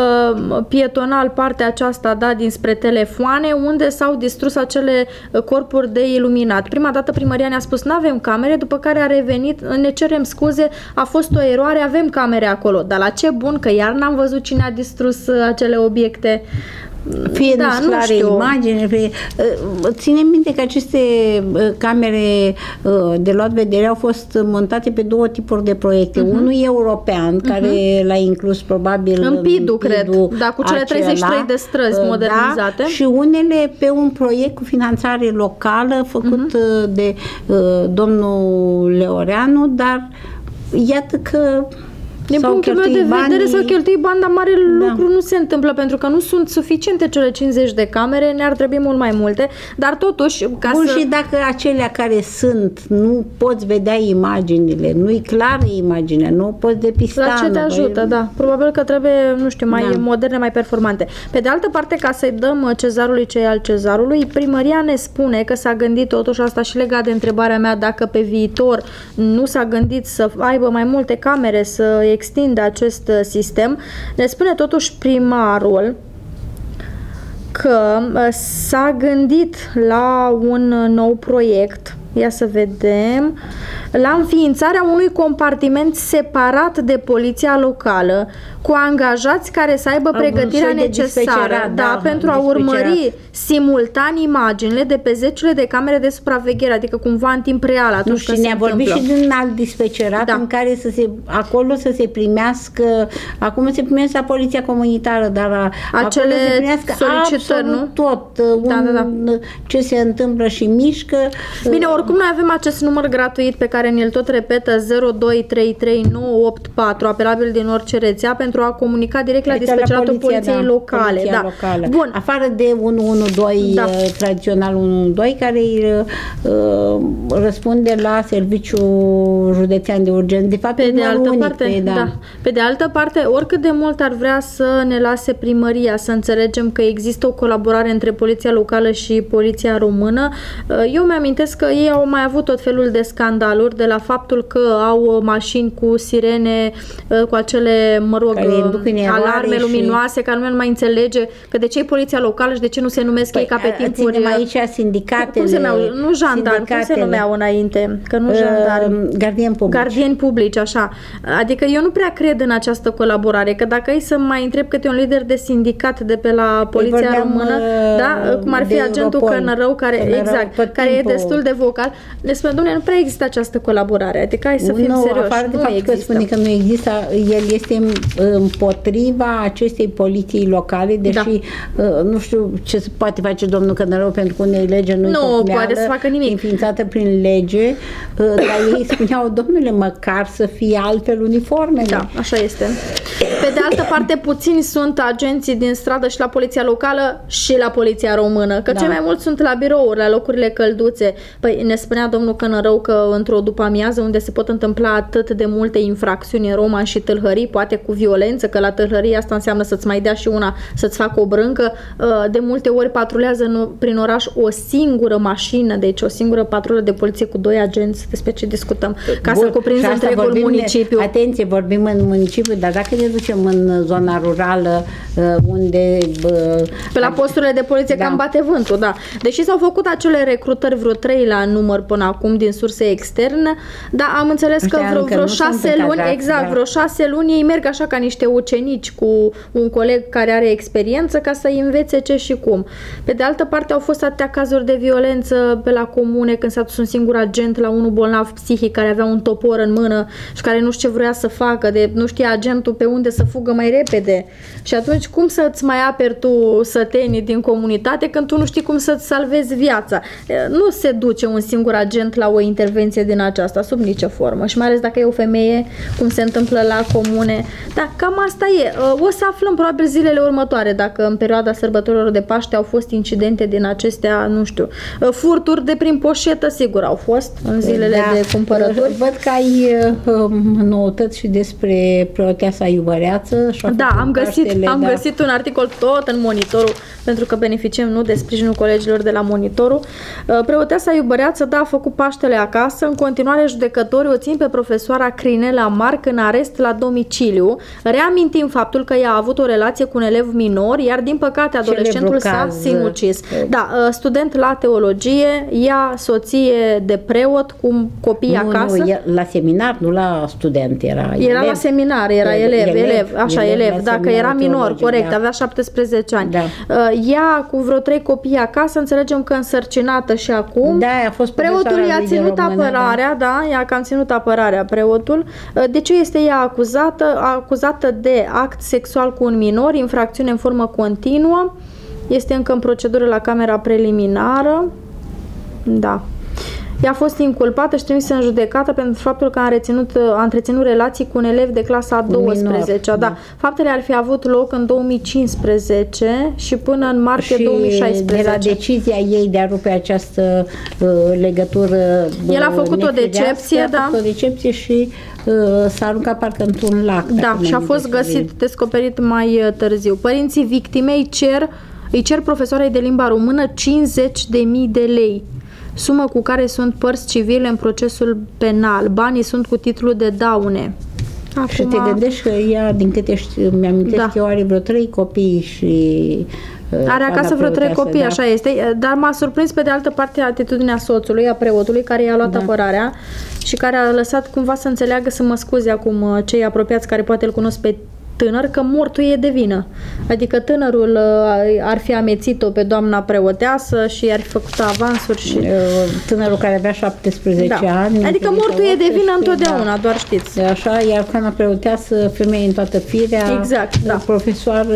pietonal, partea aceasta, da, dinspre telefoane, unde s-au distrus acele corpuri de iluminat. Prima dată primăria ne-a spus, n-avem camere, după care a revenit, ne cerem scuze, a fost o eroare, avem camere acolo. Dar la ce bun, că iar n-am văzut cine a distrus acele obiecte. fie da, nu clare imagine, fie, ține minte că aceste camere de luat vedere au fost montate pe două tipuri de proiecte. Uh-huh. Unul european, uh-huh. care l-a inclus probabil în P I D U, cred, da, cu cele treizeci și trei de străzi modernizate. Da, și unele pe un proiect cu finanțare locală făcut uh-huh. de uh, domnul Leoreanu, dar iată că din punctul meu de vedere s-au cheltuit bani, dar mare da. lucru nu se întâmplă, pentru că nu sunt suficiente cele cincizeci de camere, ne-ar trebui mult mai multe, dar totuși... Ca Bun, să... și dacă acelea care sunt, nu poți vedea imaginile, nu-i clară imaginea, nu poți depista. La ce te ajută, băi... da. Probabil că trebuie, nu știu, mai da. moderne, mai performante. Pe de altă parte, ca să-i dăm cezarului ce e al cezarului, primăria ne spune că s-a gândit, totuși asta și legat de întrebarea mea, dacă pe viitor nu s-a gândit să aibă mai multe camere, să extinde acest sistem. Ne spune totuși primarul că s-a gândit la un nou proiect, ia să vedem, la înființarea unui compartiment separat de poliția locală, cu angajați care să aibă pregătirea necesară da, da, pentru a urmări simultan imaginile de pe zecile de camere de supraveghere, adică cumva în timp real atunci nu, și ne-a vorbit și din alt dispecerat da. în care să se, acolo să se primească, acum se primește la poliția comunitară, dar acele se primească solicitări, nu? tot, un, da, da, da. ce se întâmplă și mișcă. Bine, oricum noi avem acest număr gratuit pe care ne-l tot repetă zero doi trei trei nouă opt patru, apelabil din orice rețea, pentru a comunica direct la dispeceratul la poliția, poliției da, locale. Poliția da. locală. Bun. Afară de unu unu doi, da. tradițional unu unu doi, care uh, răspunde la serviciul județean de urgență. De fapt, pe de altă unic, parte, pe, da. Da. Pe de altă parte, oricât de mult ar vrea să ne lase primăria să înțelegem că există o colaborare între poliția locală și poliția română, eu mi-amintesc că ei au mai avut tot felul de scandaluri, de la faptul că au mașini cu sirene, cu acele, mă rog, alarme luminoase, și... care lumea nu mai înțelege că de ce e poliția locală și de ce nu se numesc păi, ei ca pe timpuri. Ținem aici sindicatele. Cum se numeau? Nu jandarmi, cum se numeau înainte? Că nu jandarmi. Uh, gardieni publici. Gardieni publici, așa. Adică eu nu prea cred în această colaborare, că dacă e să mai întreb câte un lider de sindicat de pe la poliția vorbeam, română, da, cum ar fi agentul Cănărău, care, Cănărău, exact, care timpul... e destul de vocal, ne spune, dom'le, nu prea există această colaborare. Adică hai să fim nu, serioși. Afară de nu faptul că spune că nu există, el este împotriva acestei poliții locale, deși da. nu știu ce poate face domnul Cănărău, pentru că unei lege nu-i nu poate să facă nimic. Înființată prin lege, dar ei spuneau, domnule, măcar să fie altfel uniforme. Da, așa este. Pe de altă parte, puțini sunt agenții din stradă și la poliția locală și la poliția română, că da. cei mai mulți sunt la birouri, la locurile călduțe. Păi ne spunea domnul Cănărău că într-o după-amiază unde se pot întâmpla atât de multe infracțiuni în Roma și tâlhării, poate cu violență, că la tâlhării asta înseamnă să-ți mai dea și una, să-ți facă o brâncă, de multe ori patrulează prin oraș o singură mașină, deci o singură patrulă de poliție cu doi agenți, despre ce discutăm, ca Bun, să cuprinză întregul municipiu. Atenție, vorbim în municipiu, dar dacă ne ducem în zona rurală, unde... Pe la posturile de poliție da. cam bate vântul, da. Deși s-au făcut acele recrutări, vreo trei la număr până acum din surse externe, dar am înțeles că vreo, vreo șase luni, exact, da. vreo șase luni ei merg așa ca niște ucenici cu un coleg care are experiență ca să-i învețe ce și cum. Pe de altă parte au fost atâtea cazuri de violență pe la comune când s-a dus un singur agent la unul bolnav psihic care avea un topor în mână și care nu știu ce vrea să facă, de nu știa agentul pe unde să fugă mai repede. Și atunci cum să-ți mai aperi tu sătenii din comunitate când tu nu știi cum să-ți salvezi viața? Nu se duce un singur agent la o intervenție din aceasta, sub nicio formă. Și mai ales dacă e o femeie, cum se întâmplă la comune. Dar cam asta e. O să aflăm probabil zilele următoare dacă în perioada sărbătorilor de Paște au fost incidente din acestea, nu știu, furturi de prin poșetă, sigur au fost în zilele da. de cumpărături. Văd că ai um, noutăți și despre preoteasa Iubăreață. Da, am găsit, paștele, am da. găsit un articol tot în Monitorul, pentru că beneficiem nu de sprijinul colegilor de la Monitorul. Preoteasa Iubăreață viață, da, a făcut Paștele acasă. În continuare, judecătorii o țin pe profesoara Crinela Marc în arest la domiciliu. Reamintim faptul că ea a avut o relație cu un elev minor, iar din păcate adolescentul s-a sinucis. Da, student la teologie, ea soție de preot cu copii nu, acasă. Nu, la seminar, nu la student, era Era elev. la seminar, era elev, elev, elev așa, elev, elev dacă era minor, corect, da. avea șaptesprezece ani. Da. Ea cu vreo trei copii acasă, înțelegem că însărcinată și acum. Da, a fost preotul i-a ținut română, apărarea, da. da, i-a cam ținut apărarea preotul. De ce este ea acuzată? Acuzată de act sexual cu un minor, infracțiune în formă continuă. Este încă în procedură la camera preliminară. Da. Ea a fost inculpată și trimisă în judecată pentru faptul că a, reținut, a întreținut relații cu un elev de clasa a douăsprezecea. Da. Da. Faptele ar fi avut loc în două mii cincisprezece și până în martie și două mii șaisprezece. De la decizia ei de a rupe această uh, legătură uh, El a făcut o decepție, a da. făcut o decepție și uh, s-a aruncat parcă într-un lac. Da, și a fost găsit, descoperit mai târziu. Părinții victimei cer, îi cer profesoarei de limba română cincizeci de mii de lei. Sumă cu care sunt părți civile în procesul penal. Banii sunt cu titlul de daune. Acum... Și te gândești că ea, din câte știu, mi-amintesc da. că eu are vreo trei copii și... Are acasă vreo trei copii, da. Așa este. Dar m-a surprins pe de altă parte atitudinea soțului, a preotului, care i-a luat da. apărarea și care a lăsat cumva să înțeleagă, să mă scuze acum cei apropiați care poate îl cunosc pe tânăr, că mortul e de vină. Adică tânărul ar fi amețit-o pe doamna preoteasă și ar fi făcut avansuri și... Tânărul care avea șaptesprezece da. ani. Adică mortul e de vină întotdeauna, da. doar știți. Așa, iar doamna preoteasă, femeie în toată firea, exact, da. profesoară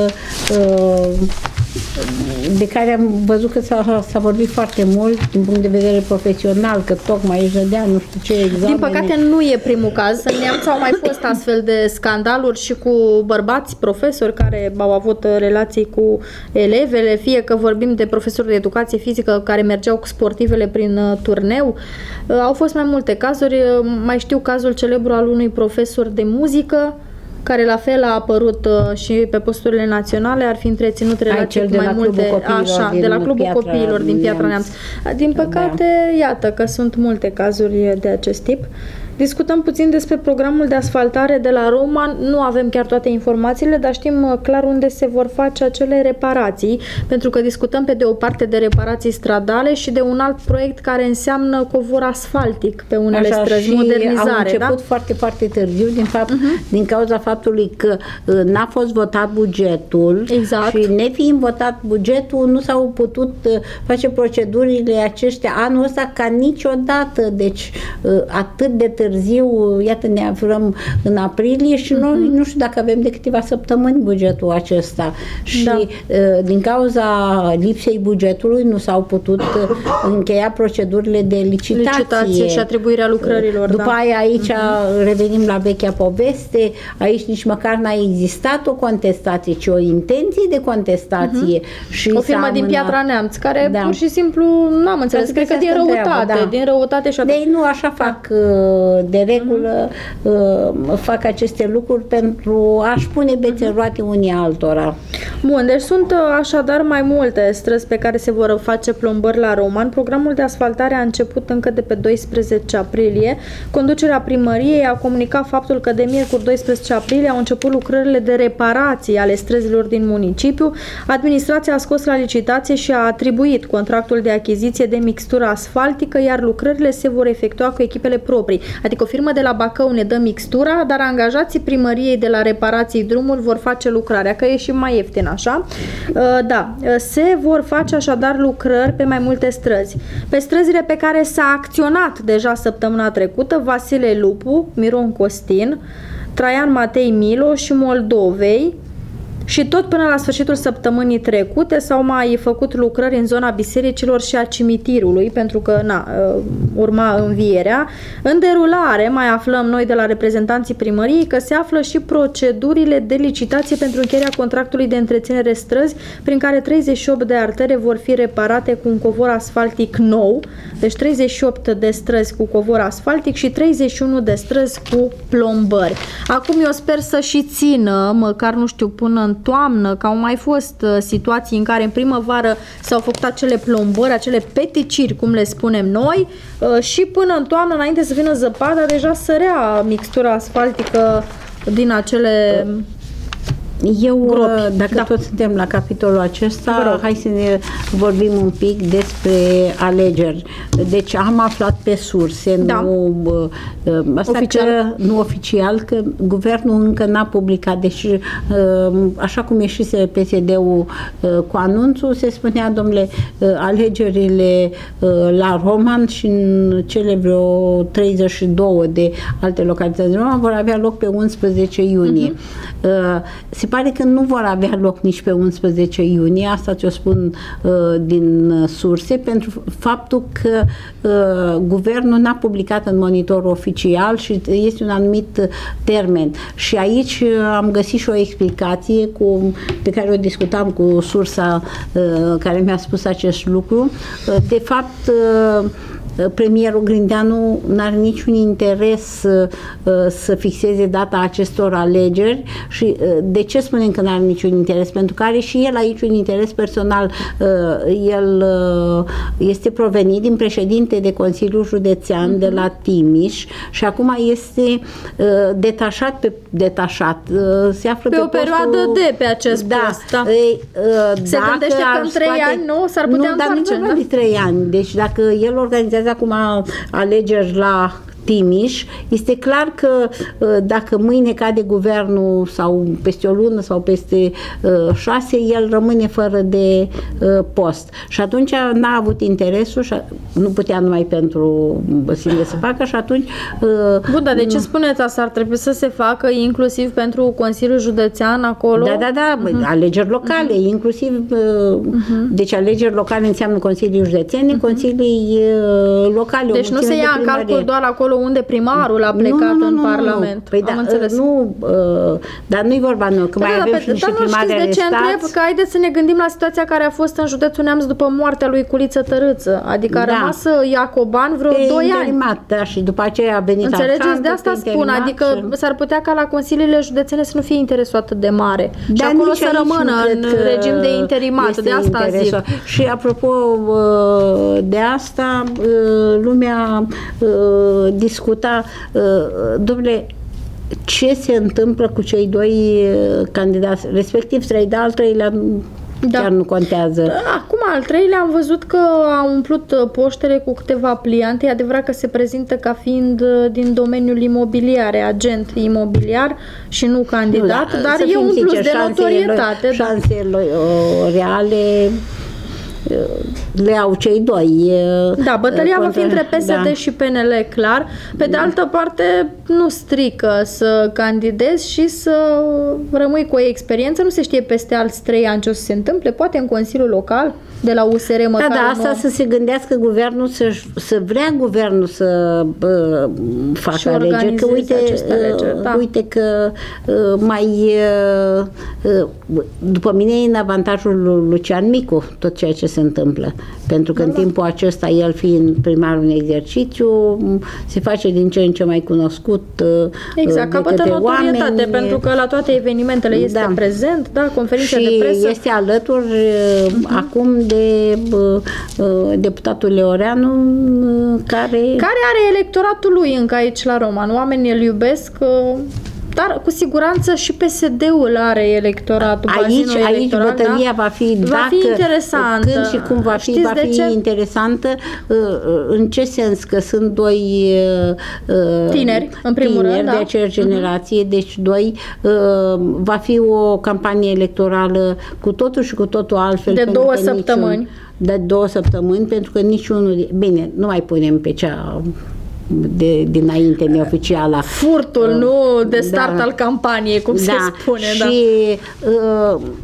de care am văzut că s-a vorbit foarte mult din punct de vedere profesional, că tocmai își dădea nu știu ce examene. Din păcate nu e primul caz. În Neamț au mai fost astfel de scandaluri și cu bărbați profesori care au avut relații cu elevele, fie că vorbim de profesori de educație fizică care mergeau cu sportivele prin turneu. Au fost mai multe cazuri. Mai știu cazul celebru al unui profesor de muzică care la fel a apărut uh, și pe posturile naționale, ar fi întreținut relații cu mai multe, așa, de la Clubul Piatra, Copiilor din Piatra Neamț. Din păcate, da. iată că sunt multe cazuri de acest tip. Discutăm puțin despre programul de asfaltare de la Roman. Nu avem chiar toate informațiile, dar știm clar unde se vor face acele reparații, pentru că discutăm pe de o parte de reparații stradale și de un alt proiect care înseamnă covor asfaltic pe unele Așa, străzi, și modernizare. Au început da? foarte, foarte târziu, din fapt, uh-huh. din cauza faptului că n-a fost votat bugetul exact. și nefiind votat bugetul, nu s-au putut face procedurile acestea anul ăsta ca niciodată. Deci atât de târziu târziu, iată, ne aflăm în aprilie și noi uh-huh. nu știu dacă avem de câteva săptămâni bugetul acesta. Și da. din cauza lipsei bugetului nu s-au putut încheia procedurile de licitație. Licitație și atribuirea lucrărilor. După da. aia aici uh-huh. revenim la vechea poveste, aici nici măcar n-a existat o contestație, ci o intenție de contestație. Uh-huh. Și o firmă din Piatra Neamț, care da. pur și simplu nu am înțeles, cred că din răutate, da. din răutate și atât. Deci nu așa fac de regulă, uh-huh. fac aceste lucruri pentru a-și pune bețe în roate unii altora. Bun, deci sunt așadar mai multe străzi pe care se vor face plombări la Roman. Programul de asfaltare a început încă de pe doisprezece aprilie. Conducerea primăriei a comunicat faptul că de miercuri doisprezece aprilie au început lucrările de reparații ale străzilor din municipiu. Administrația a scos la licitație și a atribuit contractul de achiziție de mixtură asfaltică, iar lucrările se vor efectua cu echipele proprii. Adică o firmă de la Bacău ne dă mixtura, dar angajații primăriei de la reparații drumuri vor face lucrarea, că e și mai ieftin așa. Da, se vor face așadar lucrări pe mai multe străzi. Pe străzile pe care s-a acționat deja săptămâna trecută, Vasile Lupu, Miron Costin, Traian Matei Milo și Moldovei. Și tot până la sfârșitul săptămânii trecute s-au mai făcut lucrări în zona bisericilor și a cimitirului, pentru că na, urma învierea. În derulare mai aflăm noi de la reprezentanții primăriei că se află și procedurile de licitație pentru încheierea contractului de întreținere străzi, prin care treizeci și opt de artere vor fi reparate cu un covor asfaltic nou, deci treizeci și opt de străzi cu covor asfaltic și treizeci și unu de străzi cu plombări. Acum eu sper să și țină, măcar nu știu, până în toamnă, că au mai fost situații în care în primăvară s-au făcut acele plombări, acele peticiri, cum le spunem noi, și până în toamnă, înainte să vină zăpada, deja sărea mixtura asfaltică din acele... Eu, gropi. dacă Da. tot suntem la capitolul acesta, hai să ne vorbim un pic despre alegeri. Deci am aflat pe surse, Da. nu, asta Oficial. Că, nu oficial, că guvernul încă n-a publicat. Deci, așa cum ieșise P S D-ul cu anunțul, se spunea, domnule, alegerile la Roman și în cele vreo treizeci și două de alte localități de Roman vor avea loc pe unsprezece iunie. Uh-huh. Se pare că nu vor avea loc nici pe unsprezece iunie, asta ți-o spun uh, din surse, pentru faptul că uh, guvernul n-a publicat în monitor oficial și este un anumit termen. Și aici uh, am găsit și o explicație cu, pe care o discutam cu sursa uh, care mi-a spus acest lucru. Uh, de fapt, uh, premierul Grindeanu n-are niciun interes uh, să fixeze data acestor alegeri și uh, de ce spunem că n-are niciun interes? Pentru că are și el aici un interes personal. Uh, el uh, este provenit din președinte de Consiliul Județean uh-huh. de la Timiș și acum este uh, detașat pe detașat. Uh, se află pe, pe o postul, perioadă de pe acest da, post. Da. Ei, uh, se gândește că în trei scoate, ani nu s-ar putea nu, întoarce. Dar nu vorba de trei ani. Deci dacă el organizează acum alegeri la Timiș, este clar că dacă mâine cade guvernul sau peste o lună sau peste uh, șase, el rămâne fără de uh, post. Și atunci n-a avut interesul și nu putea numai pentru sine să facă și atunci... Uh, Bun, dar de ce spuneți asta? Ar trebui să se facă inclusiv pentru Consiliul Județean acolo? Da, da, da, uh-huh. alegeri locale, uh-huh. inclusiv, uh, uh-huh. deci alegeri locale înseamnă Consilii Județene, uh-huh. Consilii uh, locale. Deci nu se ia în calcul doar acolo unde primarul a plecat nu, nu, nu, în nu, Parlament. Păi Am da, înțeles. Nu, uh, dar nu-i vorba noi, că da, mai da, avem pe, și niște dar nu primari știți de ce arestați. întreb? Că haideți să ne gândim la situația care a fost în județul Neamț după moartea lui Culiță Tărâță. Adică a Da. rămas Iacoban vreo Pe doi ani. interimat, da, și după aceea a venit Înțelegeți? Arcan, De asta spun. Adică și... s-ar putea ca la consiliile județene să nu fie interesul atât de mare. Dar și acolo nici să aici rămână nu în cred că regim de interimat. De asta interesul. zic. Și apropo de asta, lumea discuta, dom'le, ce se întâmplă cu cei doi candidați, respectiv trei, de al treilea Da. chiar nu contează. Acum, al treilea, am văzut că a umplut poștele cu câteva pliante. E adevărat că se prezintă ca fiind din domeniul imobiliar, agent imobiliar și nu candidat, nu, da, dar e un plus de notorietate. Da. Șansele reale le au cei doi. Da, bătălia contra, va fi între P S D da. și P N L, clar. Pe de altă parte, nu strică să candidezi și să rămâi cu o experiență. Nu se știe peste alți trei ani ce o să se întâmple. Poate în Consiliul Local, de la U S R măcar. Da, da, asta să se gândească guvernul, să, să vrea guvernul să uh, facă alegeri. Că uite, alegeri, uh, da. uite că uh, mai uh, după mine e în avantajul lui Lucian Micu tot ceea ce se întâmplă. Pentru că da, în timpul acesta, el fiind primarul în exercițiu, se face din ce în ce mai cunoscut exact, de capătă către notorietate, oameni. Pentru că la toate evenimentele este da. prezent, da, conferințe și de presă. este alături uh-huh. acum de uh, deputatul Leoreanu care... Care are electoratul lui încă aici la Roman. Oamenii îl iubesc, uh, dar cu siguranță și P S D-ul are electoratul. Aici, aici electoral, bătălia da? va fi va dacă, fi interesantă. Când și cum va fi, Știți va fi ce? interesantă. În ce sens? Că sunt doi tineri, în primul tineri rând, de da. aceeași generație, uh-huh. deci doi, va fi o campanie electorală cu totul și cu totul altfel. De două săptămâni. Niciun, de două săptămâni, pentru că niciunul... Bine, nu mai punem pe cea... de dinainte neoficială. Furtul, uh, nu de start da, al campaniei, cum da, se spune. Și da.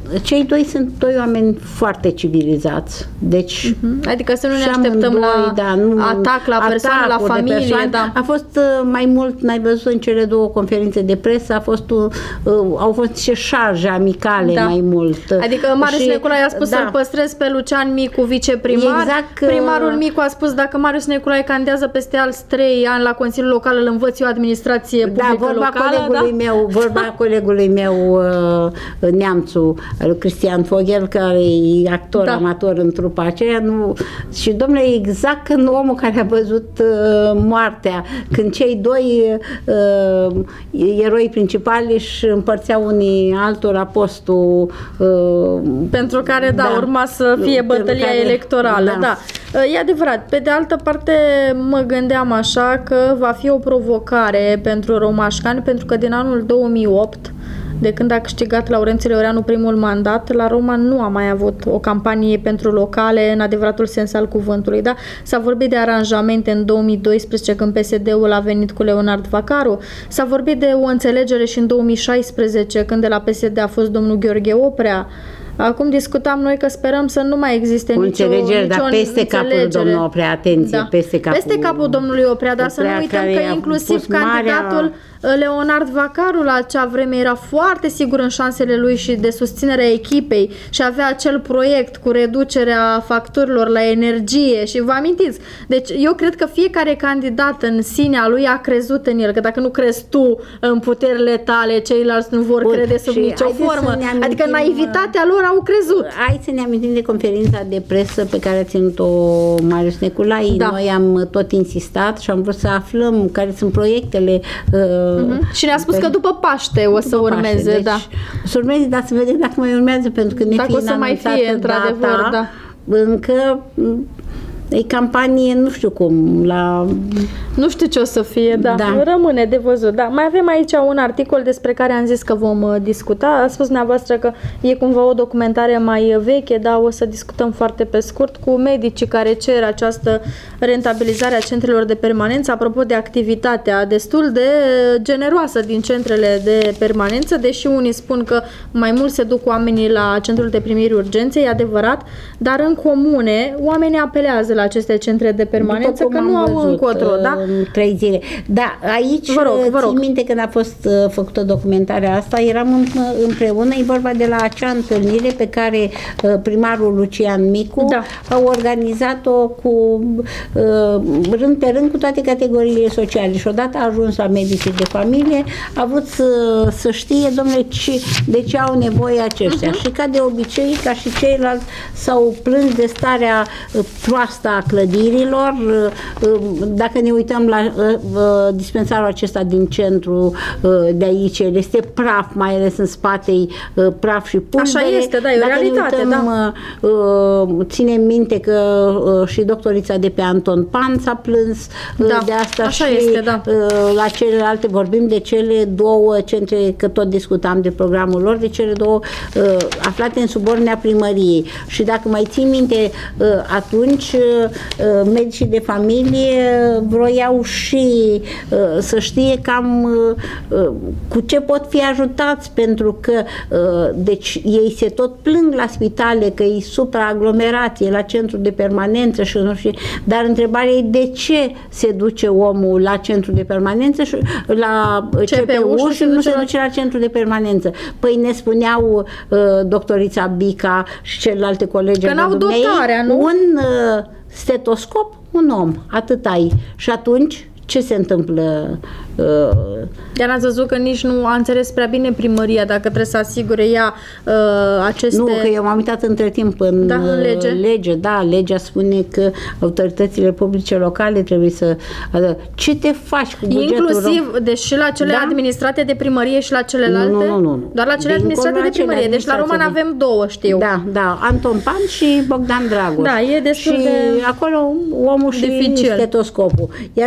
cei doi sunt doi oameni foarte civilizați. Deci, uh-huh. Adică să nu ne așteptăm la da, nu, atac la persoană, la familie. Persoane. Da. A fost mai mult, n-ai văzut în cele două conferințe de presă, a fost, uh, au fost niște șarje amicale da. mai mult. Adică Marius și, Neculae a spus da. să-l păstrez pe Lucian Micu viceprimar. Exact, primarul Micu a spus dacă Marius Neculae candidează peste alți trei ani la Consiliul Local, îl învăț eu administrație publică da, vorba locală. Colegului da? meu, vorba colegului meu uh, Neamțu, Cristian Foghel, care e actor da. amator în trupa aceea. Nu, și domnule, exact când omul care a văzut uh, moartea, când cei doi uh, eroi principali își împărțeau unii altora postul uh, pentru care da, da urma să fie bătălia care, electorală. Da. Da. E adevărat. Pe de altă parte, mă gândeam așa că va fi o provocare pentru romașcani, pentru că din anul două mii opt, de când a câștigat Laurențiu Leoreanu primul mandat, la Roma nu a mai avut o campanie pentru locale în adevăratul sens al cuvântului. Da? S-a vorbit de aranjamente în două mii doisprezece când P S D-ul a venit cu Leonard Vacaru, s-a vorbit de o înțelegere și în două mii șaisprezece când de la P S D a fost domnul Gheorghe Oprea. Acum discutam noi că sperăm să nu mai existe nicio înțelegere, nicio dar peste înțelegere. Capul domnului Oprea, atenție, da. peste capul, peste capul domnului Oprea, dar să nu uităm că inclusiv candidatul marea... Leonard Vacaru la acea vreme era foarte sigur în șansele lui și de susținerea echipei și avea acel proiect cu reducerea facturilor la energie și vă amintiți. Deci eu cred că fiecare candidat în sinea lui a crezut în el, că dacă nu crezi tu în puterile tale, ceilalți nu vor Bun, crede sub nicio formă. Amintim, adică naivitatea lor au crezut. Hai să ne amintim de conferința de presă pe care a ținut-o Marius Neculae. Da. Noi am tot insistat și am vrut să aflăm care sunt proiectele uh, Uh-huh. Și ne-a spus pe... că după Paște o să după urmeze, Paște, deci, da. O să urmeze, dar să vedem dacă mai urmează, pentru că ne dacă o să mai fie, într-adevăr, da. Încă e campanie, nu știu cum, la... Nu știu ce o să fie, da. da. Rămâne de văzut, da. Mai avem aici un articol despre care am zis că vom uh, discuta. A spus dumneavoastră că e cumva o documentare mai veche, dar o să discutăm foarte pe scurt cu medicii care cer această rentabilizare a centrelor de permanență. Apropo de activitatea destul de generoasă din centrele de permanență, deși unii spun că mai mult se duc oamenii la centrul de primiri urgențe, e adevărat, dar în comune oamenii apelează la aceste centre de permanență că nu au încotro, da? Trei zile. Da, aici vă rog, vă rog. țin minte când a fost uh, făcută documentarea asta, eram în, împreună, e vorba de la acea întâlnire pe care uh, primarul Lucian Micu da. a organizat-o cu uh, rând pe rând cu toate categoriile sociale și odată a ajuns la medicii de familie, a vrut să, să știe, domnule, ce, de ce au nevoie aceștia. Uh-huh. Și ca de obicei, ca și ceilalți, s-au plâns de starea uh, proastă a clădirilor. Uh, uh, dacă ne uităm la uh, uh, dispensarul acesta din centru uh, de aici, este praf, mai ales în spate, uh, praf și pulbere. Așa este, da, e o Dacă realitate, ne uităm, da. Uh, uh, ținem minte că uh, și doctorița de pe Anton Pan s-a plâns uh, da, de asta așa și este, da. uh, la celelalte vorbim de cele două centre, că tot discutam de programul lor, de cele două uh, aflate în subordinea primăriei. Și dacă mai țin minte, uh, atunci uh, medicii de familie vroiau și uh, să știe cam uh, cu ce pot fi ajutați, pentru că uh, deci ei se tot plâng la spitale că e supraaglomerație la centru de permanență și nu știu, dar întrebarea e de ce se duce omul la centru de permanență și la C P U și nu se duce la centru de permanență. Păi ne spuneau uh, doctorița Bica și celelalte colegi că n-au dotarea, nu? Un uh, stetoscop, un om, atât ai. Și atunci, ce se întâmplă? Uh, Iar ați văzut că nici nu a înțeles prea bine primăria, dacă trebuie să asigure ea uh, aceste... Nu, că eu m-am uitat între timp în, da, în lege. lege. Da, legea spune că autoritățile publice locale trebuie să... Ce te faci cu bugetul? Inclusiv, deci și la cele da? administrate de primărie și la celelalte? Nu, nu, nu. nu. Doar la cele Din administrate de primărie. Deci la Roman avem două, știu. Da, da. Anton Pan și Bogdan Dragoș. Da, e destul și de acolo omul și dificil. Stetoscopul. Iar în jur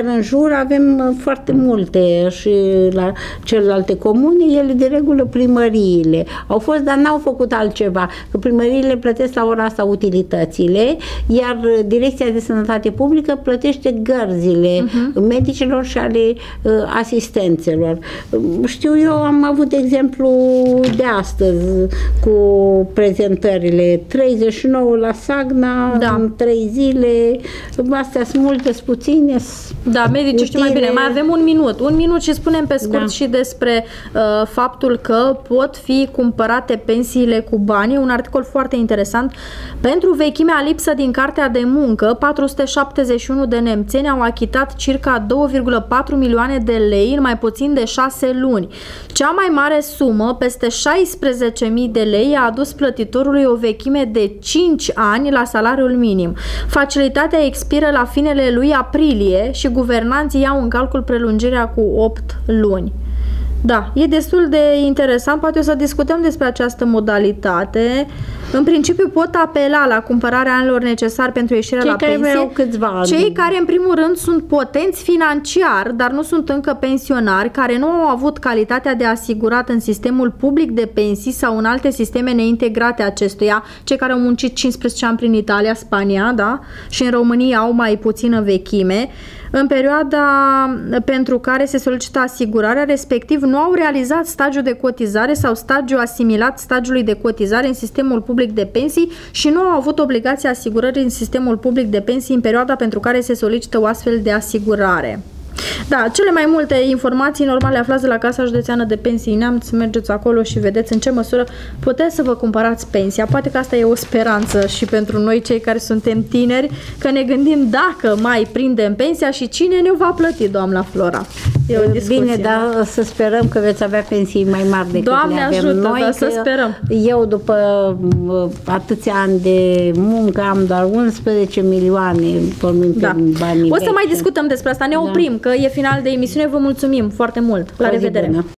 sigur avem foarte multe și la celelalte comune, ele de regulă primăriile. Au fost, dar n-au făcut altceva, că primăriile plătesc la ora asta utilitățile, iar Direcția de Sănătate Publică plătește gărzile uh-huh. medicilor și ale uh, asistențelor. Știu eu, am avut exemplu de astăzi cu prezentările treizeci și nouă la Sagna, da. în trei zile, astea sunt multe, sunt puține. Da, medicii știu mai bine. Mai avem un minut. Un minut și spunem pe scurt da. și despre uh, faptul că pot fi cumpărate pensiile cu bani. Un articol foarte interesant. Pentru vechimea lipsă din cartea de muncă, patru sute șaptezeci și unu de nemțeni au achitat circa doi virgulă patru milioane de lei în mai puțin de șase luni. Cea mai mare sumă, peste șaisprezece mii de lei, a adus plătitorului o vechime de cinci ani la salariul minim. Facilitatea expiră la finele lui aprilie și guvernanții iau în calcul prelungirea cu opt luni. Da, e destul de interesant, poate o să discutăm despre această modalitate. În principiu pot apela la cumpărarea anilor necesari pentru ieșirea Cei la care pensie. au câțiva ani. Cei care în primul rând sunt potenți financiar, dar nu sunt încă pensionari, care nu au avut calitatea de asigurat în sistemul public de pensii sau în alte sisteme neintegrate acestuia, cei care au muncit cincisprezece ani prin Italia, Spania, da? Și în România au mai puțină vechime. În perioada pentru care se solicită asigurarea, respectiv nu au realizat stagiul de cotizare sau stagiul asimilat stagiului de cotizare în sistemul public de pensii și nu au avut obligația asigurării în sistemul public de pensii în perioada pentru care se solicită o astfel de asigurare. Da, cele mai multe informații normal le aflați de la Casa Județeană de Pensii Neamț, mergeți acolo și vedeți în ce măsură puteți să vă cumpărați pensia. Poate că asta e o speranță și pentru noi cei care suntem tineri, că ne gândim dacă mai prindem pensia și cine ne va plăti, doamna Flora. E o discuție. Bine, dar să sperăm că veți avea pensii mai mari decât Doamne le avem ajută, noi. Da, să sperăm. Eu, după atâția ani de muncă, am doar unsprezece milioane pornind da. pe banii O să vechi. mai discutăm despre asta, ne oprim, da. că e final de emisiune, vă mulțumim foarte mult. La O zi revedere! bună.